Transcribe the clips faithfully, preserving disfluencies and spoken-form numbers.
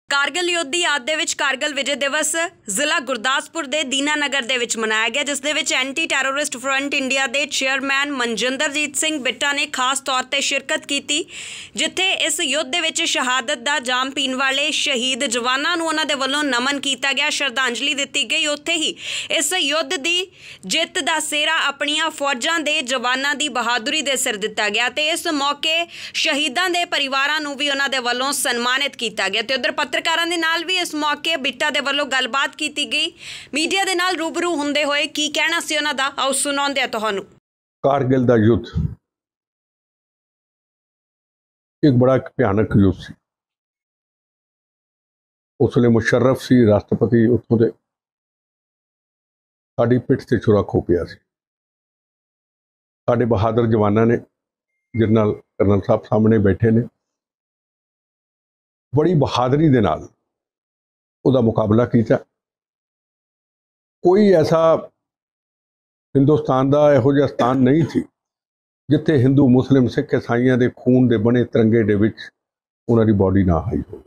कारगिल युद्ध की याद दे विच कारगिल विजय दिवस जिला गुरदासपुर के दीनानगर दे विच मनाया गया, जिस दे विच एंटी टैरोरिस्ट फ्रंट इंडिया के चेयरमैन मनजिंदरजीत सिंह बिट्टा ने खास तौर पर शिरकत की, जिथे इस युद्ध दे विच शहादत का जाम पीण वाले शहीद जवानों नूं उन्हां दे वल्लों नमन किया गया, श्रद्धांजलि दी गई। उत्थे ही इस युद्ध की जित का सेहरा अपनियां फौजां दे जवानों की बहादुरी दे सिर दिता गया ते इस मौके शहीदां दे परिवारां नूं भी उन्हां दे वल्लों सन्मानित किया गया। ते उधर पत्रकारां दे नाल भी इस मौके बिट्टा दे वल्लों गलबात की गई। मीडिया दे नाल रूबरू हुंदे होए की कहना सी उन्हां दा, आओ सुणाउंदे आ तुहानूं। कारगिल दा युद्ध एक बड़ा भयानक युद्ध सी। उसले मुशर्रफ सी राष्ट्रपति, उत्थों दे साडी पिठ ते छुरा खो पिया सी। साडे बहादुर जवानां ने, जनरल कर्नल साहब सामने बैठे ने, बड़ी बहादुरी दे नाल उहदा मुकाबला किया। कोई ऐसा हिंदुस्तान का इहो जिहा स्थान नहीं थी जिथे हिंदू मुस्लिम सिख ईसाइयां दे खून दे बने तिरंगे दे विच उन्हां दी बॉडी ना आई हो।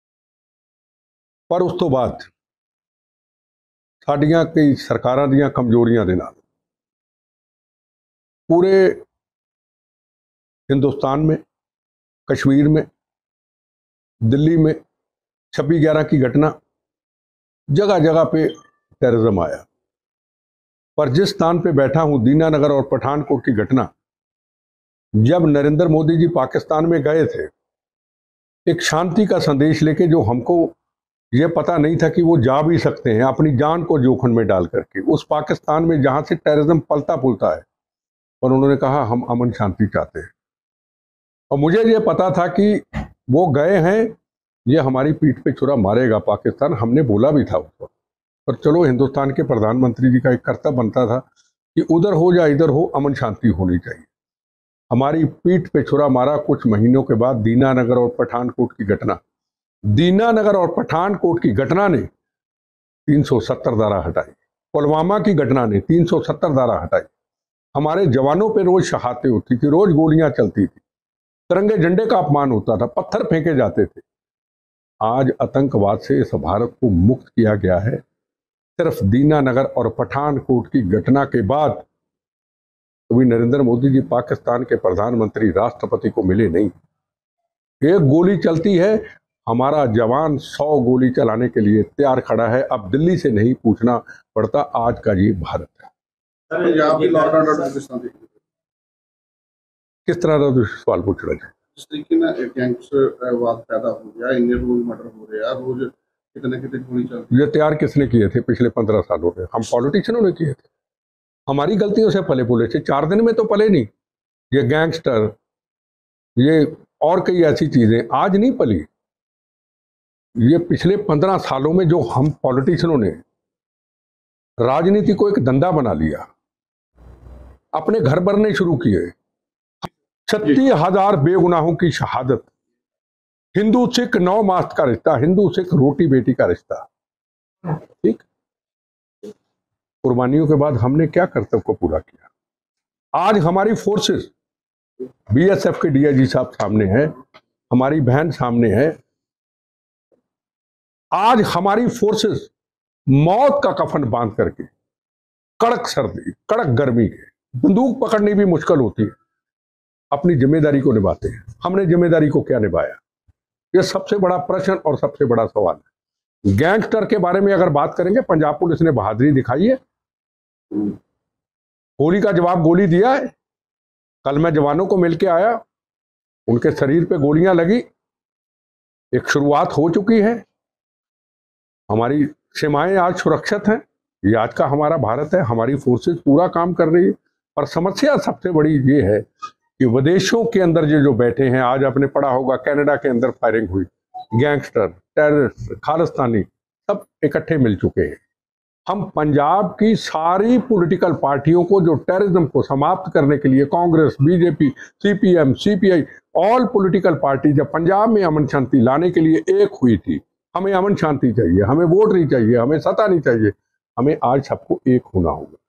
पर उस तो बाद साडियां कई सरकारां दीयां कमजोरियां दे नाल पूरे हिंदुस्तान में, कश्मीर में, दिल्ली में छब्बीस ग्यारह की घटना, जगह जगह पे टेररिज्म आया। पर जिस स्थान पे बैठा हूं, दीनानगर और पठानकोट की घटना, जब नरेंद्र मोदी जी पाकिस्तान में गए थे एक शांति का संदेश लेके, जो हमको ये पता नहीं था कि वो जा भी सकते हैं अपनी जान को जोखिम में डाल करके, उस पाकिस्तान में जहां से टेररिज्म पलता पुलता है। और उन्होंने कहा हम अमन शांति चाहते हैं। और मुझे ये पता था कि वो गए हैं, ये हमारी पीठ पे छुरा मारेगा पाकिस्तान, हमने बोला भी था उस वक्त। पर चलो, हिंदुस्तान के प्रधानमंत्री जी का एक कर्तव्य बनता था कि उधर हो या इधर हो, अमन शांति होनी चाहिए। हमारी पीठ पे छुरा मारा। कुछ महीनों के बाद दीनानगर और पठानकोट की घटना, दीनानगर और पठानकोट की घटना ने तीन सौ सत्तर धारा हटाई। पुलवामा की घटना ने तीन सौ सत्तर धारा हटाई। हमारे जवानों पे रोज शहादतें होती थी, रोज गोलियां चलती थी, तिरंगे झंडे का अपमान होता था, पत्थर फेंके जाते थे। आज आतंकवाद से इस भारत को मुक्त किया गया है। सिर्फ दीनानगर और पठानकोट की घटना के बाद कभी नरेंद्र मोदी जी पाकिस्तान के प्रधानमंत्री राष्ट्रपति को मिले नहीं। एक गोली चलती है, हमारा जवान सौ गोली चलाने के लिए तैयार खड़ा है। अब दिल्ली से नहीं पूछना पड़ता, आज का ये भारत है। किस तरह का सवाल पूछ रहे हैं? जिस तरीके ना गैंगस्टरवाद पैदा हो गया, इंडियन रोज मर्डर हो रहा है, रोज कितने कितने गोली चलती है। ये तैयार किसने किए थे पिछले पंद्रह सालों में? हम पॉलिटिशियनों ने किए थे। हमारी गलतियों से पले पुले थे। चार दिन में तो पले नहीं। ये गैंगस्टर, ये और कई ऐसी चीजें आज नहीं पली। ये पिछले पंद्रह सालों में जो हम पॉलिटिशियनों ने राजनीति को एक धंधा बना लिया, अपने घर भरने शुरू किए। छत्तीस हजार बेगुनाहों की शहादत, हिंदू सिख नौ मास का रिश्ता, हिंदू सिख रोटी बेटी का रिश्ता। ठीक, कुर्बानियों के बाद हमने क्या कर्तव्य को पूरा किया? आज हमारी फोर्सेस, बीएसएफ के डीआईजी साहब सामने है, हमारी बहन सामने है। आज हमारी फोर्सेस मौत का कफन बांध करके, कड़क सर्दी, कड़क गर्मी के, बंदूक पकड़नी भी मुश्किल होती है, अपनी जिम्मेदारी को निभाते हैं। हमने जिम्मेदारी को क्या निभाया? यह सबसे बड़ा प्रश्न और सबसे बड़ा सवाल है। गैंगस्टर के बारे में अगर बात करेंगे, पंजाब पुलिस ने बहादुरी दिखाई है, गोली का जवाब गोली दिया है। कल मैं जवानों को मिलके आया, उनके शरीर पे गोलियां लगी, एक शुरुआत हो चुकी है। हमारी सीमाएं आज सुरक्षित हैं। ये आज का हमारा भारत है, हमारी फोर्सेस पूरा काम कर रही है। पर समस्या सबसे बड़ी ये है कि विदेशों के अंदर जो जो बैठे हैं, आज आपने पढ़ा होगा कनाडा के अंदर फायरिंग हुई, गैंगस्टर, टेररिस्ट, खालिस्तानी सब इकट्ठे मिल चुके हैं। हम पंजाब की सारी पॉलिटिकल पार्टियों को, जो टेररिज्म को समाप्त करने के लिए, Congress, BJP, CPM, CPI, all political party जब पंजाब में अमन शांति लाने के लिए एक हुई थी, हमें अमन शांति चाहिए, हमें वोट नहीं चाहिए, हमें सत्ता नहीं चाहिए, हमें आज सबको एक होना होगा।